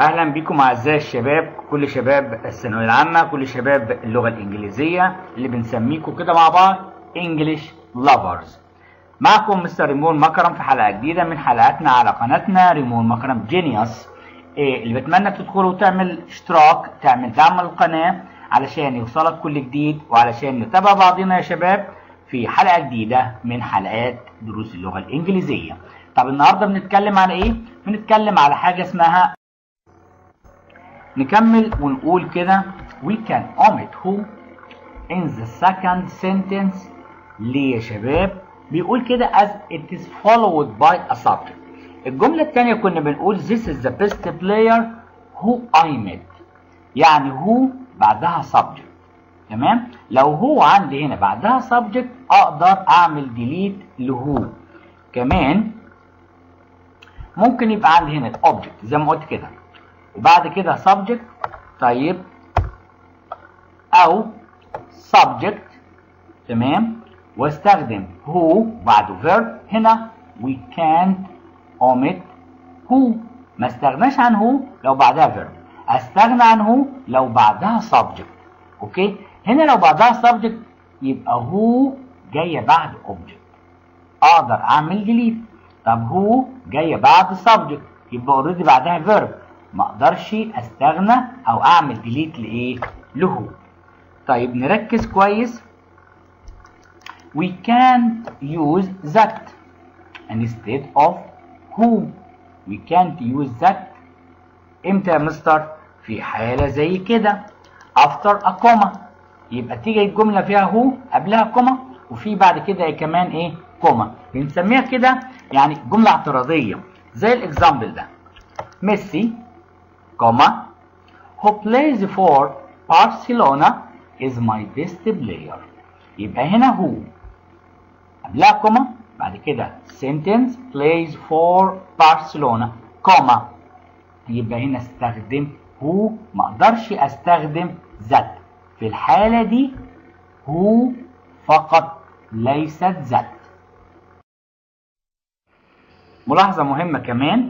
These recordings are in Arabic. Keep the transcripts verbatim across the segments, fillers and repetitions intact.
اهلا بكم اعزائي الشباب، كل شباب الثانويه العامه، كل شباب اللغه الانجليزيه اللي بنسميكم كده مع بعض انجلش لافرز. معكم مستر ريمون مكرم في حلقه جديده من حلقاتنا على قناتنا ريمون مكرم جينيوس. إيه اللي بتمنى تدخلوا وتعمل اشتراك، تعمل دعم للقناه علشان يوصلك كل جديد، وعلشان نتابع بعضنا يا شباب في حلقه جديده من حلقات دروس اللغه الانجليزيه. طب النهارده بنتكلم على ايه؟ بنتكلم على حاجه اسمها، نكمل ونقول كده we can omit who in the second sentence. ليه يا شباب؟ بيقول كده as it is followed by a subject. الجملة الثانية كنا بنقول this is the best player who I met، يعني who بعدها subject. تمام؟ لو هو عندي هنا بعدها subject اقدر اعمل delete لهو. كمان ممكن يبقى عندي هنا object زي ما قلت كده وبعد كده subject، طيب، او subject، تمام، واستخدم who بعده verb. هنا we can't omit who، ما استغناش عن who لو بعدها verb، استغنى عن who لو بعدها subject. اوكي، هنا لو بعدها subject يبقى who جايه بعد object، اقدر اعمل delete. طب who جايه بعد subject يبقى already بعدها verb، ما اقدرش استغنى او اعمل ديليت لايه؟ له. طيب نركز كويس. we can't use that instead of who. we can't use that امتى يا مستر؟ في حاله زي كده after a comma، يبقى تيجي الجمله فيها who قبلها كوما وفي بعد كده كمان ايه؟ كوما. بنسميها كده يعني جمله اعتراضيه زي الاكزامبل ده. ميسي comma who plays for Barcelona is my best player. يبقى هنا who قبلها كوما بعد كده sentence plays for Barcelona comma، يبقى هنا استخدم who، ما اقدرش استخدم that. في الحالة دي who فقط ليست that. ملاحظة مهمة كمان،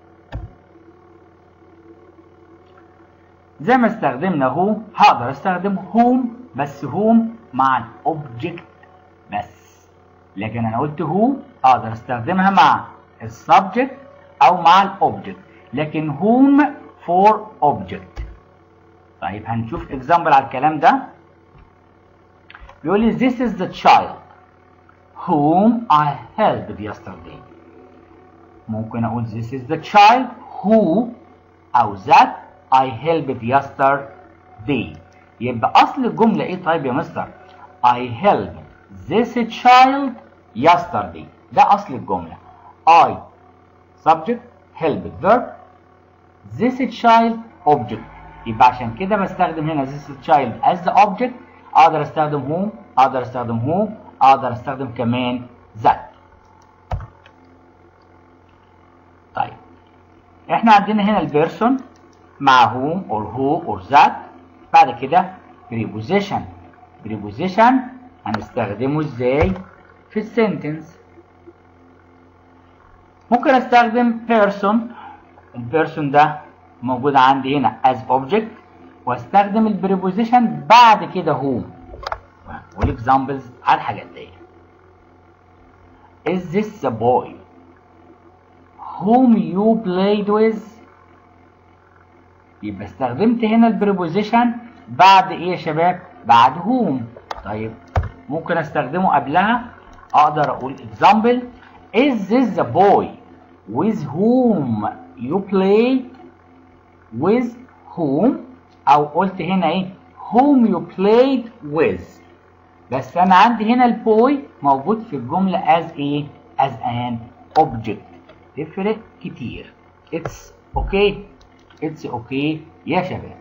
زي ما استخدمنا هو هقدر استخدم whom، بس whom مع الاوبجكت بس، لكن انا قلت هو اقدر استخدمها مع السبجكت او مع الاوبجكت، لكن whom for object. طيب هنشوف اكزامبل على الكلام ده. بيقول لي this is the child whom I helped yesterday. ممكن اقول this is the child who او that I helped yesterday. يبقى اصل الجمله ايه طيب يا مستر؟ I helped this child yesterday، ده اصل الجمله. I subject helped verb this child object، يبقى عشان كده بستخدم هنا this child as the object. اقدر استخدم whom، اقدر استخدم who، اقدر استخدم كمان that. طيب احنا عندنا هنا البيرسون مع whom or who or that. بعد كده preposition. preposition هنستخدمه ازاي في السنتنس؟ ممكن استخدم person. البيرسون ده موجود عندي هنا as object، واستخدم البريبوزيشن بعد كده whom. والاكزامبلز على الحاجات دي. is this the boy whom you played with؟ يبقى استخدمت هنا البريبوزيشن بعد ايه يا شباب؟ بعد whom. طيب ممكن استخدمه قبلها، اقدر اقول example is this the boy with whom you play with whom، او قلت هنا ايه whom you played with، بس انا عندي هنا البوي موجود في الجمله as ايه؟ as an object. تفرق كتير. it's okay it's okay يا شباب.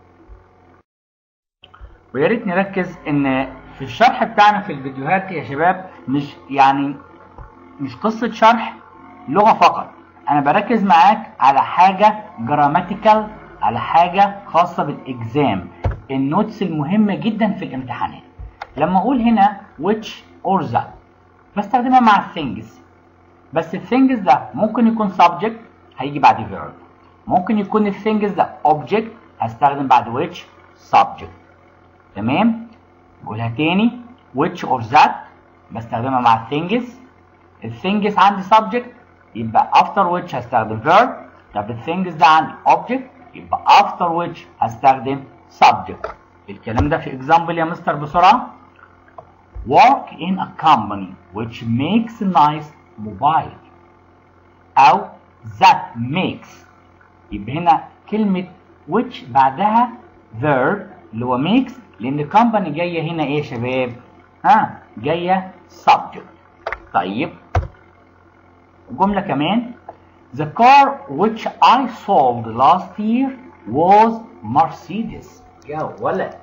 ويا ريت نركز ان في الشرح بتاعنا في الفيديوهات يا شباب مش يعني مش قصه شرح لغه فقط، انا بركز معاك على حاجه جراماتيكال، على حاجه خاصه بالاكزام، النوتس المهمه جدا في الامتحانات. لما اقول هنا which or that بستخدمها مع things، بس الثينجز ده ممكن يكون subject هيجي بعد verb، ممكن يكون ال things ده object هستخدم بعد which subject. تمام؟ نقولها تاني which or that بستخدمها مع things. ال things عندي subject يبقى after which هستخدم verb. طب ال things ده عندي object يبقى after which هستخدم subject. الكلام ده في example يا مستر بسرعة. work in a company which makes nice mobile أو that makes. يبقى هنا كلمة which بعدها verb اللي هو makes لأن company جاية هنا إيه يا شباب؟ ها جاية subject. طيب جملة كمان the car which I sold last year was Mercedes. يا ولد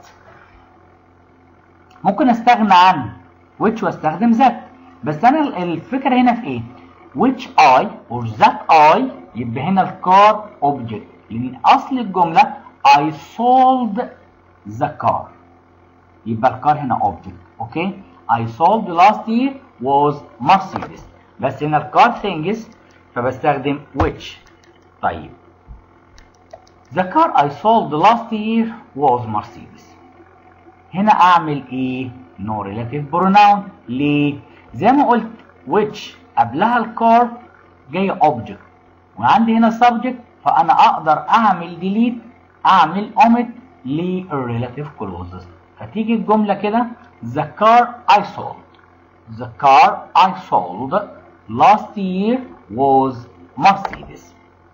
ممكن استغنى عن which واستخدم that بس انا الفكره هنا في ايه؟ which I or that I يبقى هنا الكار object لان اصل الجمله I sold the car يبقى الكار هنا object. اوكي I sold last year was Mercedes بس هنا الكار things فبستخدم which. طيب the car I sold last year was Mercedes. هنا اعمل ايه؟ no relative pronoun. ليه؟ زي ما قلت which قبلها الكار جاي object وعندي هنا subject فانا اقدر اعمل delete اعمل omit للrelative clauses فتيجي الجمله كده the car I sold the car I sold last year was Mercedes.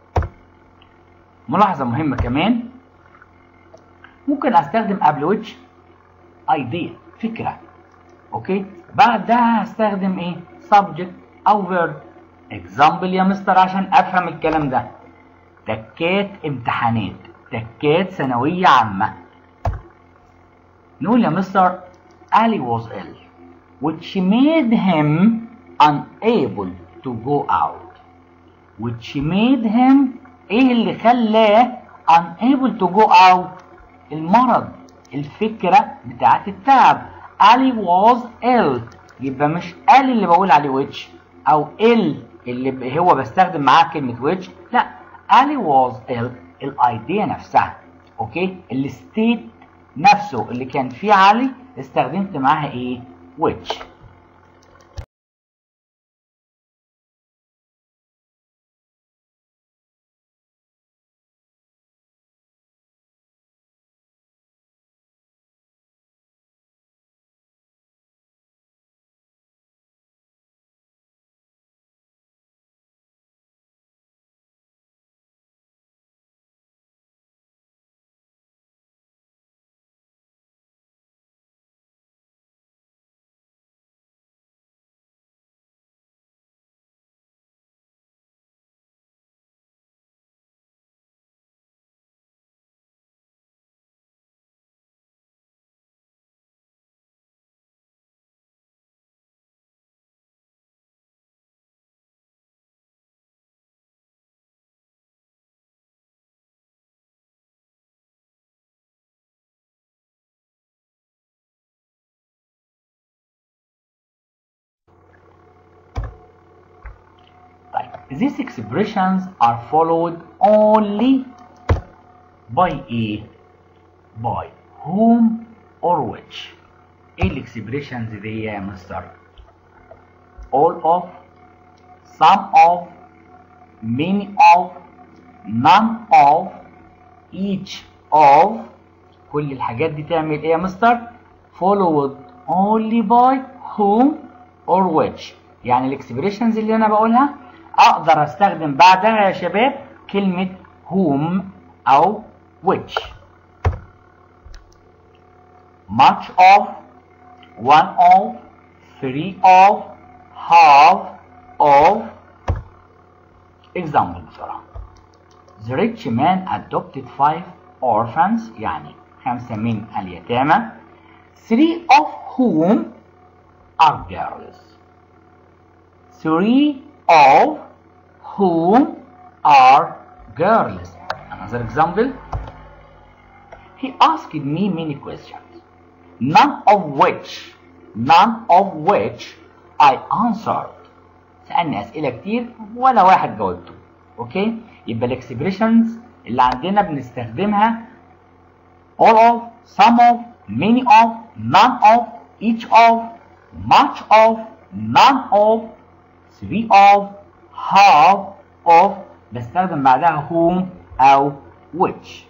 ملاحظه مهمه كمان ممكن استخدم قبل which idea فكره. اوكي بعدها هستخدم ايه؟ subject او verb. example يا مستر عشان افهم الكلام ده. تكات امتحانات تكات ثانويه عامه. نقول يا مستر Ali was ill which made him unable to go out. which made him ايه اللي خلاه unable to go out؟ المرض الفكرة بتاعت التعب. Ali was ill يبقى مش Ali اللي بقول عليه which او ill اللي هو بستخدم معاه كلمة which لا Ali was ill الايديا نفسها. اوكي الستيت نفسه اللي كان فيه علي استخدمت معاها ايه؟ which. These expressions are followed only by a by whom or which. ايه الاكسبريشنز دي يا مستر؟ all of some of many of none of each of كل الحاجات دي تعمل ايه يا مستر؟ followed only by whom or which. يعني الاكسبريشنز اللي انا بقولها اقدر استخدم بعدها يا شباب كلمة whom او which. much of one of three of half of. example بسرعة. the rich man adopted five orphans يعني خمسة من اليتامى three of whom are girls. three of whom are girls. Another example. He asked me many questions, none of which none of which I answered. سألني أسئلة كتير ولا واحد جاوبته. اوكي يبقى الاكسبريشنز اللي عندنا بنستخدمها all of, some of, many of, none of, each of, much of, none of, three of, half of. بستخدم بعدها whom أو which.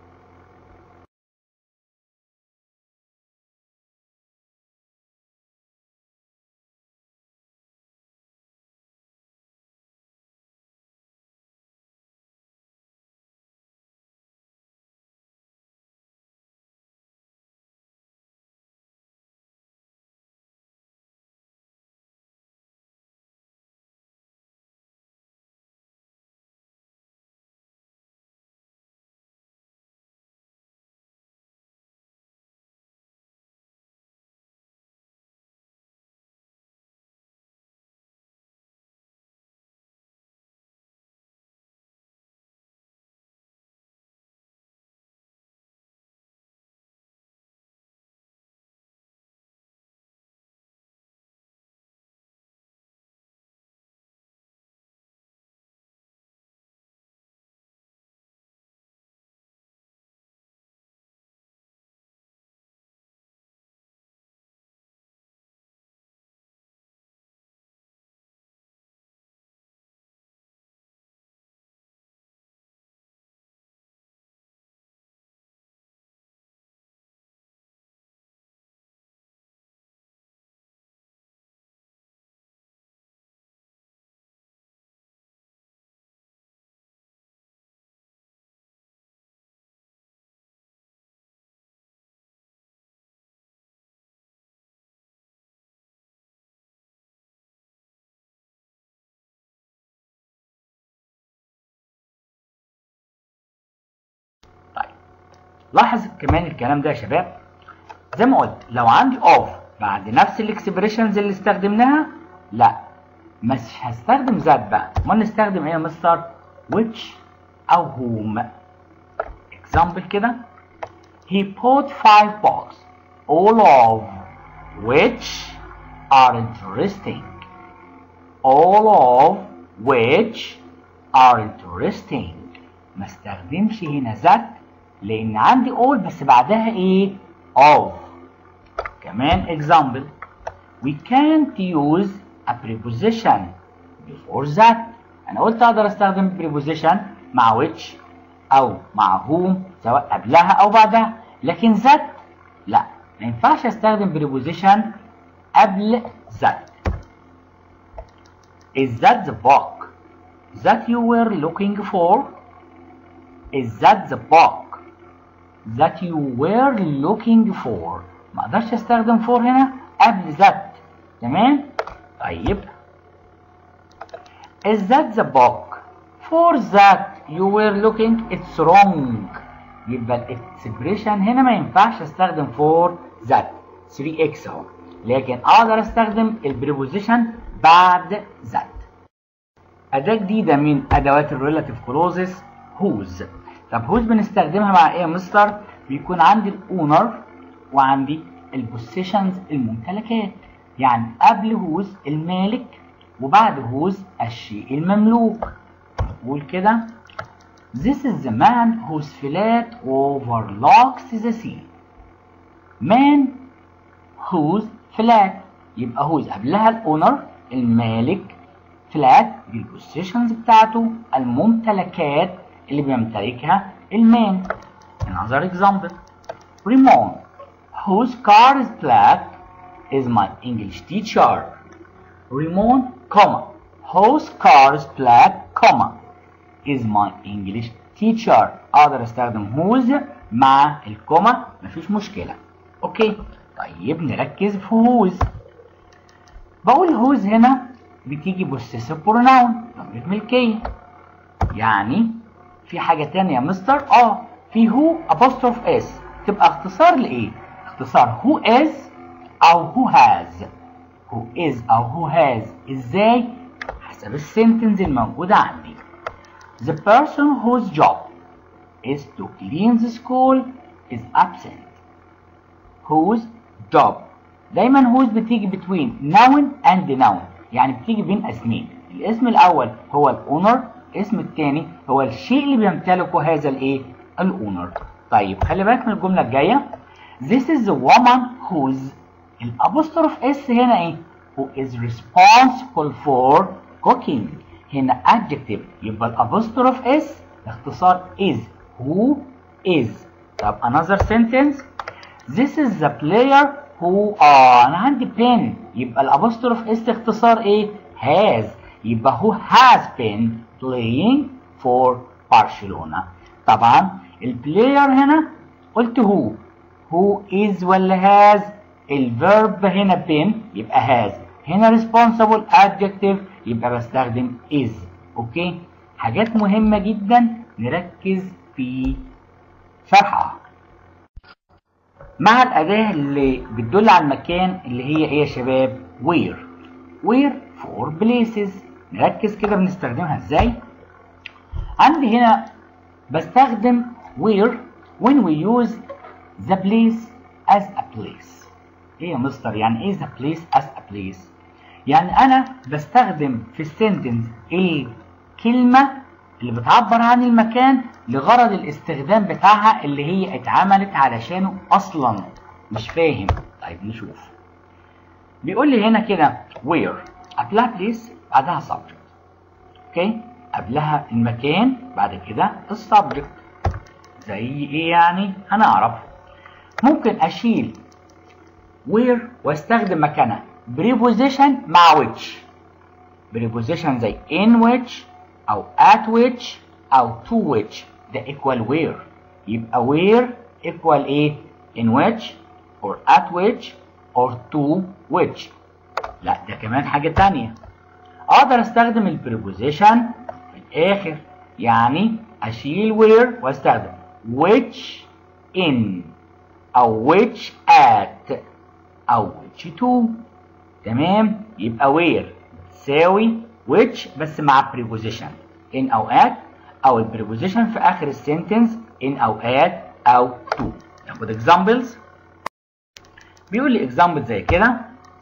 لاحظ كمان الكلام ده يا شباب، زي ما قلت لو عندي اوف بعد نفس الاكسبريشنز اللي استخدمناها، لا مش هستخدم ذات بقى، امال نستخدم ايه يا مستر؟ which او whom. example كده، he bought five books all of which are interesting. all of which are interesting. ما استخدمش هنا ذات لان عندي all بس بعدها ايه؟ of. كمان example، we can't use a preposition before that. انا قلت اقدر استخدم preposition مع which او مع whom سواء قبلها او بعدها، لكن that لا، ما ينفعش استخدم preposition قبل that. is that the book that you were looking for? is that the book that you were looking for؟ ما اقدرش استخدم for هنا قبل that. تمام؟ طيب is that the book for that you were looking؟ it's wrong. يبقى الاكسبريشن هنا ما ينفعش استخدم for that. ثري اكس اهو، لكن اقدر استخدم البريبوزيشن بعد that. اداة جديدة من ادوات الريلاتيف كلوزز، whose. طب whose بنستخدمها مع ايه يا مستر؟ بيكون عندي الاونر وعندي البوسيشنز الممتلكات، يعني قبل whose المالك وبعد whose الشيء المملوك. نقول كده this is the man whose flat overlooks the sea. man whose flat، يبقى whose قبلها الاونر المالك، flat دي البوسيشنز بتاعته الممتلكات اللي بيمتلكها المان. Another example، Ramon whose car is black is my English teacher. Ramon, comma, whose car is black, comma, is my English teacher. اقدر استخدم whose مع الكوما مفيش مشكلة. اوكي، طيب نركز في whose. بقول whose هنا بتيجي possessive pronoun ضمير ملكية. يعني في حاجة تانية يا مستر؟ اه في who apostrophe s تبقى اختصار لايه؟ اختصار who is او who has. who is او who has ازاي؟ حسب السنتنس الموجودة عندي. The person whose job is to clean the school is absent. whose job دايما whose بتيجي between noun and noun، يعني بتيجي بين اسمين. الاسم الاول هو الاونر الاسم الثاني هو الشيء اللي بيمتلكه هذا الايه؟ الاونر. طيب خلي بالك من الجمله الجايه. This is the woman whose الابوستروف اس هنا ايه؟ who is responsible for cooking. هنا adjective يبقى الابوستروف اس اختصار is. who is. طب another sentence. This is the player who اه انا عندي been يبقى الابوستروف اس اختصار ايه؟ has. يبقى who has been playing for Barcelona. طبعا البلاير هنا قلت who. who is ولا has؟ الفيرب هنا been يبقى has. هنا responsible adjective يبقى بستخدم is. اوكي؟ حاجات مهمة جدا نركز في شرحها. مع الأداة اللي بتدل على المكان اللي هي ايه يا شباب؟ where. where for places. نركز كده بنستخدمها ازاي؟ عندي هنا بستخدم where when we use the place as a place. ايه يا مستر يعني ايه the place as a place؟ يعني انا بستخدم في السنتنس الكلمة اللي بتعبر عن المكان لغرض الاستخدام بتاعها اللي هي اتعملت علشانه اصلا. مش فاهم؟ طيب نشوف. بيقول لي هنا كده where قبلها place بعدها subject. اوكي؟ قبلها المكان بعد كده السبجكت. زي ايه يعني؟ هنعرف. ممكن اشيل where واستخدم مكانها preposition مع which. preposition زي in which او at which او to which ده equal where. يبقى where equal ايه؟ in which or at which or to which. لا ده كمان حاجة تانية. اقدر استخدم البريبوزيشن في الاخر. يعني اشيل where واستخدم which in او which at او which to. تمام؟ يبقى where تساوي which بس مع preposition in او at او البريبوزيشن في اخر السنتنس in او at او to. ناخد examples. بيقول لي example زي كده.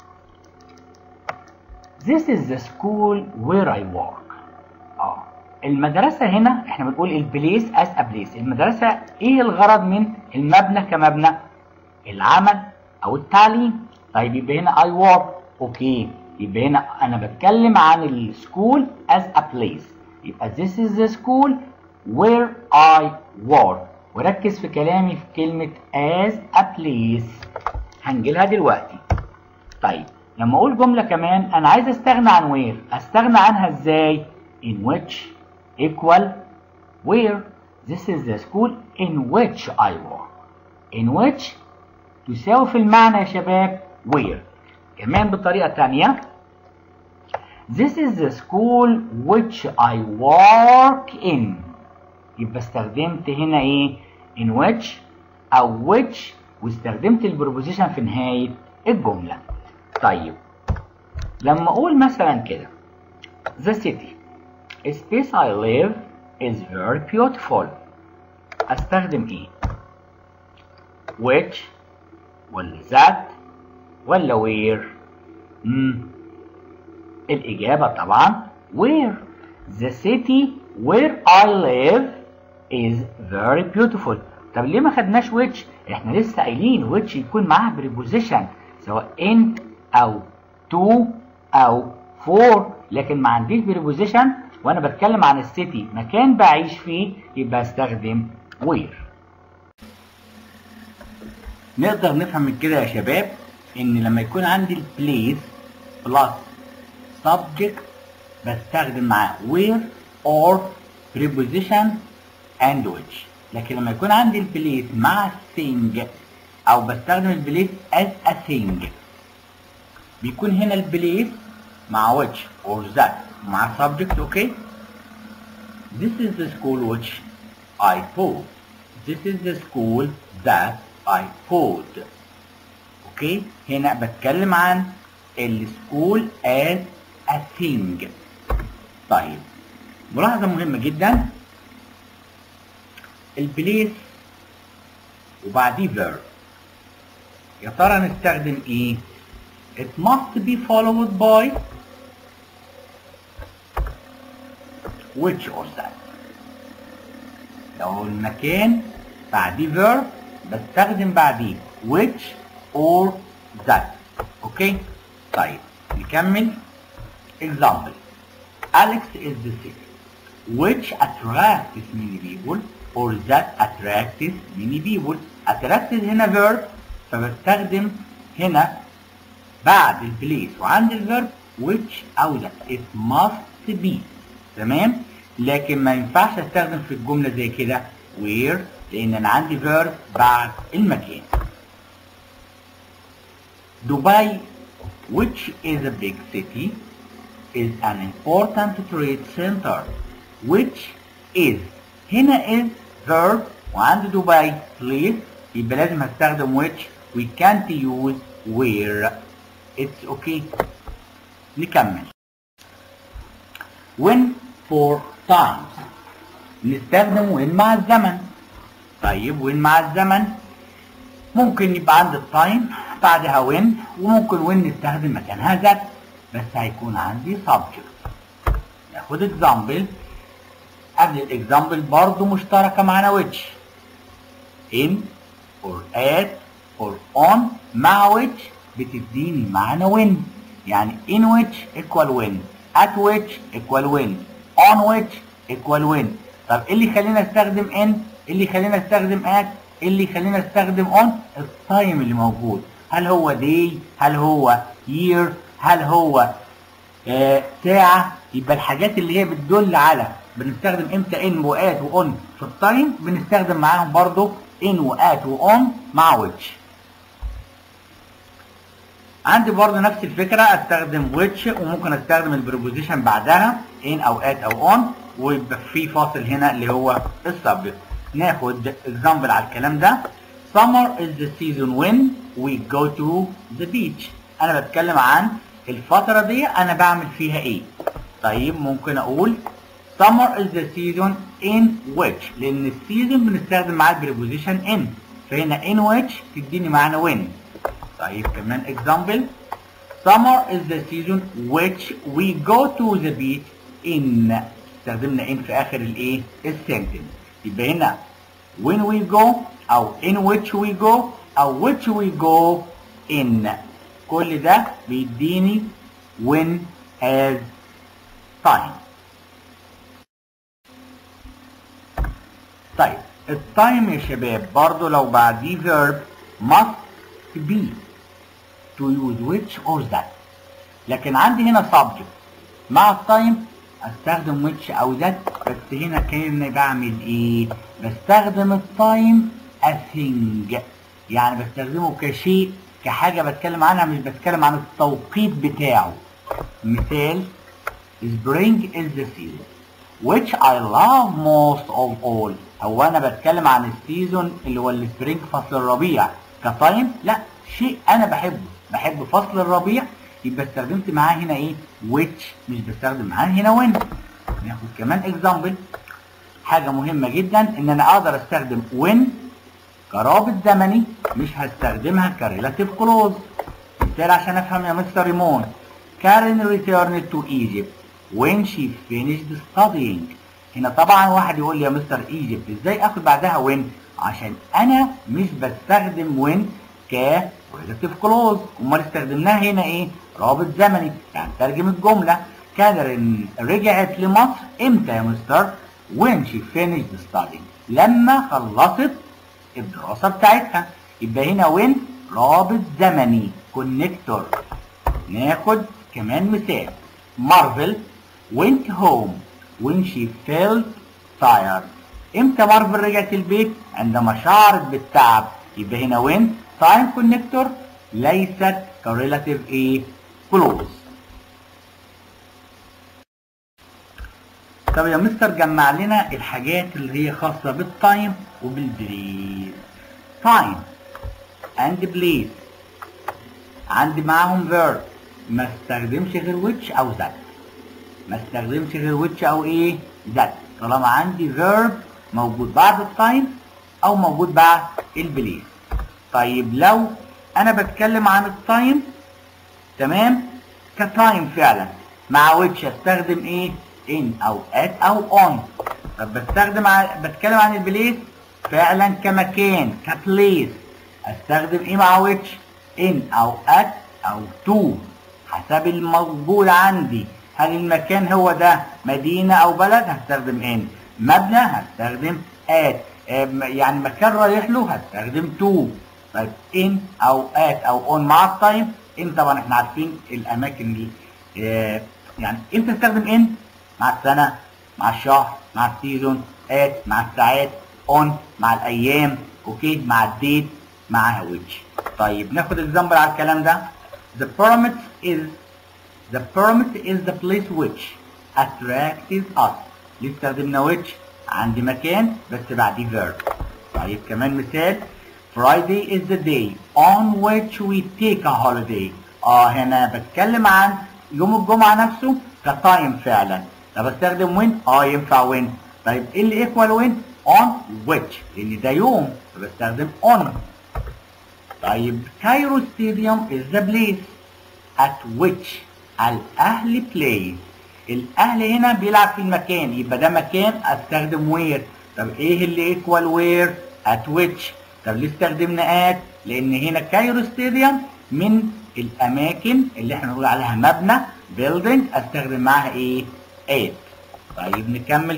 This is the school where I work. اه المدرسة هنا احنا بنقول البليس as a place. المدرسة ايه الغرض من المبنى كمبنى؟ العمل او التعليم. طيب يبقى هنا I work. اوكي يبقى هنا انا بتكلم عن السكول as a place. يبقى this is the school where I work. وركز في كلامي في كلمة as a place. هنجيلها دلوقتي. طيب لما اقول جملة كمان انا عايز استغنى عن where. استغنى عنها ازاي؟ in which equal where. This is the school in which I work. in which تساوي في المعنى يا شباب where. كمان بطريقة تانية. This is the school which I work in. يبقى استخدمت هنا ايه؟ in which او which واستخدمت البروبوزيشن في نهاية الجملة. طيب لما اقول مثلا كده the city a space I live is very beautiful. استخدم ايه؟ which ولا that ولا where؟ مم. الإجابة طبعا where. The city where I live is very beautiful. طب ليه ما خدناش which؟ احنا لسه قايلين which يكون معاها preposition سواء in أو to أو for، لكن ما عنديش preposition وأنا بتكلم عن السيتي مكان بعيش فيه يبقى استخدم where. نقدر نفهم من كده يا شباب ان لما يكون عندي البليس بلس subject بستخدم معاه where or preposition and which. لكن لما يكون عندي البليس مع thing او بستخدم البليس as a thing بيكون هنا البليس مع which or that مع subject. اوكي. This is the school which I taught. This is the school that I taught. اوكي. هنا بتكلم عن السكول as a thing. طيب ملاحظة مهمة جدا. البليس وبعديه verb يا ترى نستخدم ايه؟ It must be followed by which or that. لو المكان بعديه verb بستخدم بعديه which or that. اوكي طيب نكمل. example Alex is the city which attracts many people or that attracts many people. attracts هنا verb فبستخدم هنا بعد البليس وعند الفيرب which أو that. it must be. تمام. لكن ما ينفعش استخدم في الجملة زي كده where لأن أنا عندي verb بعد المكان. دبي which is a big city is an important trade center which is هنا is verb وعند دبي place يبقى لازم هستخدم which. we can't use where. it's okay. نكمل. when for times نستخدم when مع الزمن. طيب when مع الزمن ممكن يبقى عند التايم بعدها when وممكن when نستخدم مكانها that بس هيكون عندي subject. ناخد example. قبل الاكزامبل برضه مشتركة معانا which. in or at or on مع which بتديني معنى when. يعني in which equal when at which equal when on which equal when. طب ايه اللي يخلينا استخدم in؟ ايه اللي يخلينا استخدم at؟ ايه اللي يخلينا استخدم on؟ التايم اللي موجود. هل هو day؟ هل هو year؟ هل هو آه ساعة؟ يبقى الحاجات اللي هي بتدل على بنستخدم امتى in و at و on في التايم بنستخدم معاهم برضو in و at و on مع which. عندي برضه نفس الفكرة استخدم which وممكن استخدم البريبوزيشن بعدها in او at او on ويبقى في فاصل هنا اللي هو السبجكت. ناخد example على الكلام ده. summer is the season when we go to the beach. انا بتكلم عن الفترة دي انا بعمل فيها ايه. طيب ممكن اقول summer is the season in which لان السيزون بنستخدم معاه البريبوزيشن in فهنا in which تديني معنى when. طيب كمان example summer is the season which we go to the beach in. استخدمنا in في اخر الايه السنتنس. يبقى هنا when we go او in which we go او which we go in. كل ده بيديني when as time. طيب التايم يا شباب برضو لو بعديه verb must be to use which or that. لكن عندي هنا subject مع التايم استخدم which او that بس هنا كأني بعمل ايه؟ بستخدم التايم as thing يعني بستخدمه كشيء كحاجة بتكلم عنها مش بتكلم عن التوقيت بتاعه. مثال spring is the season which I love most of all. هو انا بتكلم عن السيزون اللي هو السبرينج فصل الربيع كتايم؟ لا شيء انا بحبه بحب فصل الربيع يبقى استخدمت معاه هنا ايه which مش بستخدم معاه هنا when. ناخد كمان example. حاجة مهمة جدا ان انا اقدر استخدم when كرابط زمني مش هستخدمها كريلاتيف كلوز. مثال عشان افهم يا مستر ريمون. Karen returned to Egypt when she finished studying. هنا طبعا واحد يقول لي يا مستر ايجيبت ازاي اخد بعدها when؟ عشان انا مش بستخدم when ك relative clause. امال استخدمناها هنا ايه؟ رابط زمني. يعني ترجم الجمله كارين رجعت لمصر امتى يا مستر؟ when she finished studying لما خلصت الدراسه بتاعتها. يبقى هنا when رابط زمني كونكتور. ناخد كمان مثال. مارفل went home when she felt tired. امتى مارفل رجعت البيت؟ عندما شعرت بالتعب. يبقى هنا when time connector ليست كريلاتيف ايه كلوز. طب يا مستر جمع لنا الحاجات اللي هي خاصه بالتايم وبالبليس. تايم اند بليس عندي معاهم verb ما استخدمش غير which او that. ما استخدمش غير which او ايه that طالما عندي verb موجود بعد التايم او موجود بعد البليس. طيب لو انا بتكلم عن التايم تمام كتايم فعلا مع which استخدم ايه in أو at أو on. طب بستخدم ع... بتكلم عن البليس فعلا كمكان كبليس، استخدم ايه مع which؟ in أو at أو to حسب الموجود عندي. هل المكان هو ده مدينة أو بلد؟ هستخدم in. مبنى هستخدم at. يعني مكان رايح له هستخدم to. طيب in أو at أو on مع التايم. in طبعا احنا عارفين الأماكن دي اه يعني امتى استخدم in؟ مع السنة، مع الشهر، مع السيزون. at مع الساعات. on مع الأيام. اوكي مع الديت معاها which. طيب ناخد اكزامبل على الكلام ده. The pyramid is the pyramid is the place which attracts us. ليه استخدمنا which؟ عندي مكان بس بعديه verb. طيب كمان مثال Friday is the day on which we take a holiday. اه هنا بتكلم عن يوم الجمعة نفسه كتايم فعلا. طب استخدم when؟ اه ينفع when. طيب ايه اللي equal when؟ on which لان ده يوم فبستخدم on. طيب كايرو ستاديوم is the place at which الأهلي play. الأهلي هنا بيلعب في المكان يبقى ده مكان استخدم where. طب ايه اللي equal where؟ at which. طب ليه استخدمنا at؟ لأن هنا كايرو ستاديوم من الأماكن اللي احنا بنقول عليها مبنى building استخدم معاها ايه؟ at. طيب نكمل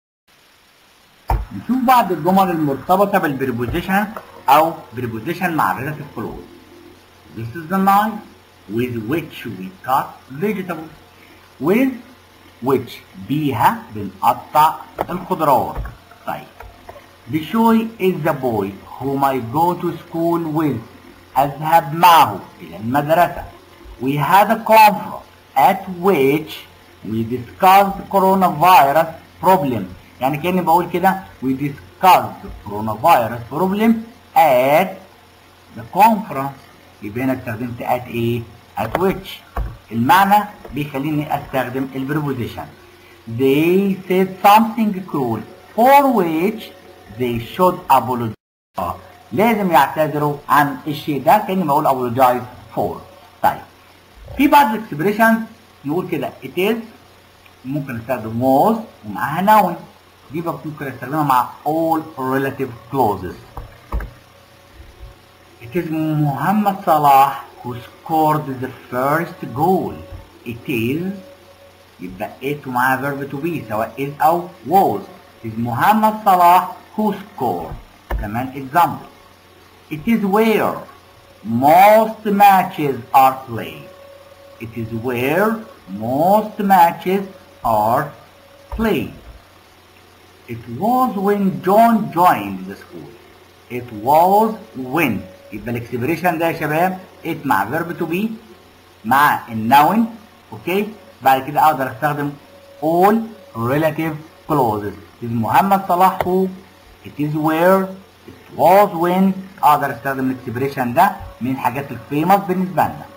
نشوف بعض الجمل المرتبطة بالبريبوزيشن أو بريبوزيشن مع relative clause. This is the knife with which we cut vegetables. with which بيها بنقطع الخضروات. طيب The boy is the boy whom I go to school with. أذهب معه إلى المدرسة. We had a conference at which we discussed coronavirus problem. يعني كأني بقول كده we discussed coronavirus problem at the conference. يبقى هنا استخدمت at ايه؟ at which. المعنى بيخليني استخدم البريبوزيشن. They said something cruel for which they should apologize. لازم يعتذروا عن الشيء ده كأني بقول apologize for. طيب في بعض الاكسبريشنز نقول كده it is ممكن استخدم was ومعاها noun. دي ممكن استخدمها مع all relative clauses. It is Muhammad Salah who scored the first goal. It is يبقى it ومعها verb to be سواء is أو was. It is Muhammad Salah who scored. كمان example. It is where most matches are played. It is where most matches are played. It was when John joined the school. It was when. يبقى الاكسبريشن ده يا شباب it مع verb to be مع النون. اوكي بعد كده اقدر استخدم all relative clauses. It is محمد صلاح who. It is where. It was when. اقدر استخدم الاكسبريشن ده من الحاجات الفيمس بالنسبه لنا.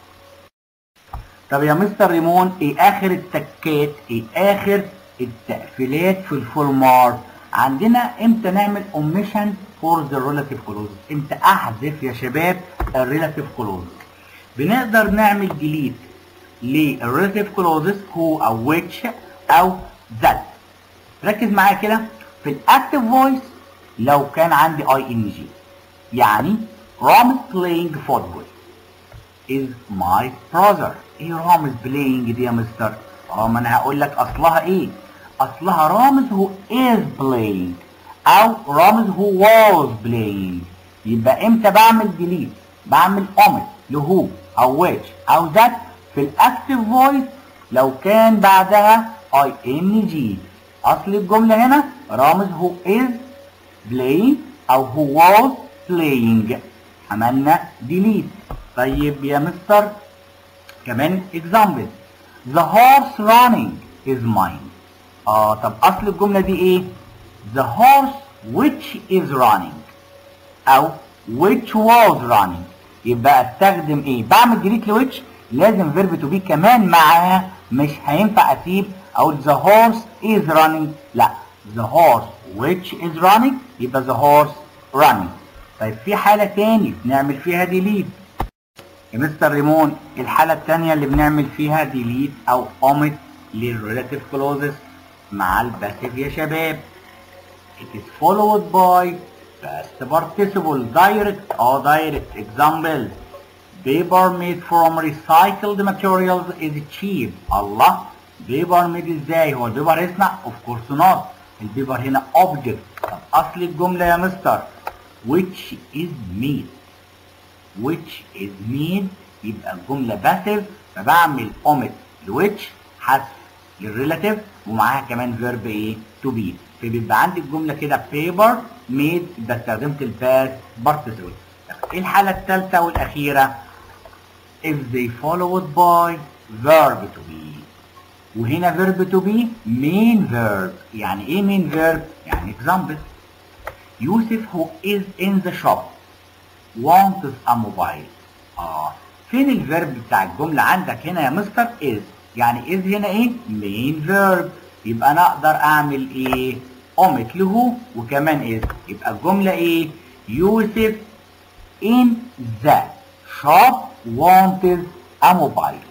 طب يا مستر ريمون ايه اخر التكات ايه اخر التقفيلات في الفورمات؟ عندنا امتى نعمل omission for the relative clauses؟ امتى احذف يا شباب الريلاتيف clauses؟ بنقدر نعمل delete للريلاتيف clauses who او which او that. ركز معايا كده في الاكتف فويس لو كان عندي اي ان جي يعني رامز playing football is my brother. ايه رامز playing دي يا مستر؟ اه ما انا هقول لك اصلها ايه؟ اصلها رامز who is playing او رامز who was playing. يبقى امتى بعمل delete؟ بعمل omit لهو او which او that في الاكتف فويس لو كان بعدها اي ان جي. اصل الجمله هنا رامز who is playing او who was playing عملنا delete. طيب يا مستر كمان example. The horse running is mine. اه طب اصل الجمله دي ايه؟ The horse which is running او which was running. يبقى استخدم ايه؟ بعمل delete ل which لازم verb to be كمان معاها. مش هينفع اسيب اقول the horse is running. لا the horse which is running يبقى the horse running. طيب في حاله تاني بنعمل فيها delete يا مستر ريمون. الحاله التانيه اللي بنعمل فيها delete او omit للريلاتيف كلوزز مع الباسيف يا شباب. It is followed by past participle direct or direct. Example: paper made from recycled materials is cheap. الله، paper made ازاي؟ هو البيبر يصنع؟ of course not. البيبر هنا object. طب اصل الجملة يا مستر which is made. which is made يبقى الجملة باسيف، فبعمل omit لwhich حذف للريلاتيف ومعاها كمان فيرب ايه؟ to be. فبيبقى عندي الجملة كده paper made يبقى استخدمت الباست بارتيسيبل. ايه الحالة الثالثة والأخيرة؟ if they followed by verb to be. وهنا verb to be main verb. يعني ايه main verb؟ يعني example: يوسف who is in the shop wants a mobile. اه فين الفيرب بتاع الجملة عندك هنا يا مستر؟ is. يعني is هنا ايه؟ main verb. يبقى انا اقدر اعمل ايه؟ omit له وكمان is. يبقى الجملة ايه؟ يوسف in the shop wanted a mobile.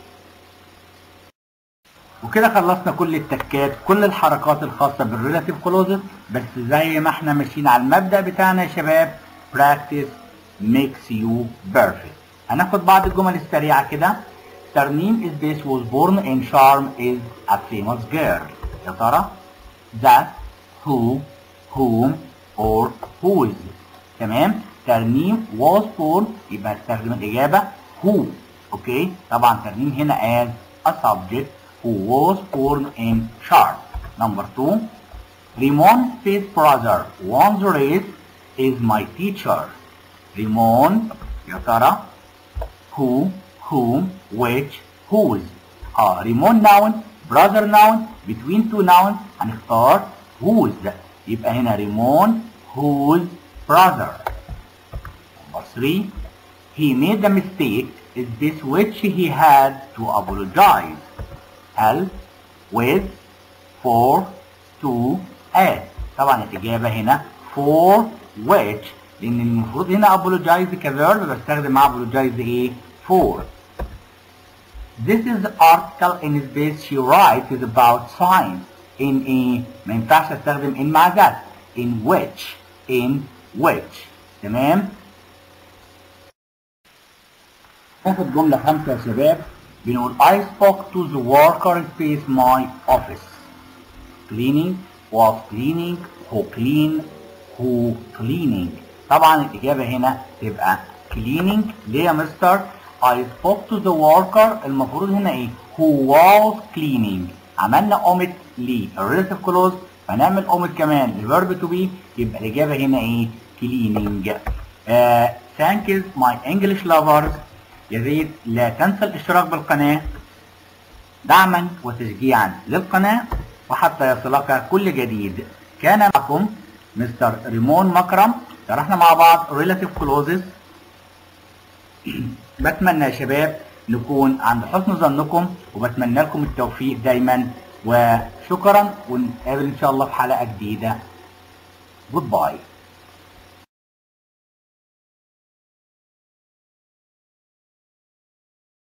وكده خلصنا كل التكات، كل الحركات الخاصة بالريلاتيف كلوزز، بس زي ما احنا ماشيين على المبدأ بتاعنا يا شباب practice makes you perfect. هناخد بعض الجمل السريعة كده. ترنيم is this was born in charm is a famous girl. يا ترى that who whom or whose. تمام. ترنيم was born يبقى استخدم الإجابة who. اوكي طبعا ترنيم هنا as a subject who was born in charm. Number two, Ramon's fifth brother won the race is my teacher. Ramon يا ترى who whom which whose. اه Ramon noun brother noun between two nouns هنختار whose. يبقى هنا Ramon whose brother. Number three, he made a mistake is this which he had to apologize. هل with for to as. طبعا الإجابة هنا for which لأن المفروض هنا apologize كفيرب بستخدم مع apologize إيه؟ for. This is the article in space she writes is about science. in a ما ينفعش استخدم in مع that. in which in which. تمام. ناخد جملة خمسة يا شباب. بنقول I spoke to the worker in space my office. cleaning was cleaning who clean who cleaning. طبعا الإجابة هنا تبقى cleaning. ليه يا مستر؟ I spoke to the worker المفروض هنا إيه؟ who was cleaning. عملنا omit للريلاتيف كلوز فنعمل omit كمان للverb to be يبقى الإجابة هنا إيه؟ cleaning. uh, thank you my English lovers. يا ريت لا تنسى الاشتراك بالقناة دعما وتشجيعا للقناة وحتى يصلك كل جديد. كان معكم مستر ريمون مكرم. شرحنا مع بعض relative clauses. بتمنى يا شباب نكون عند حسن ظنكم وبتمنى لكم التوفيق دايما وشكرا ونتقابل ان شاء الله في حلقة جديدة. Goodbye.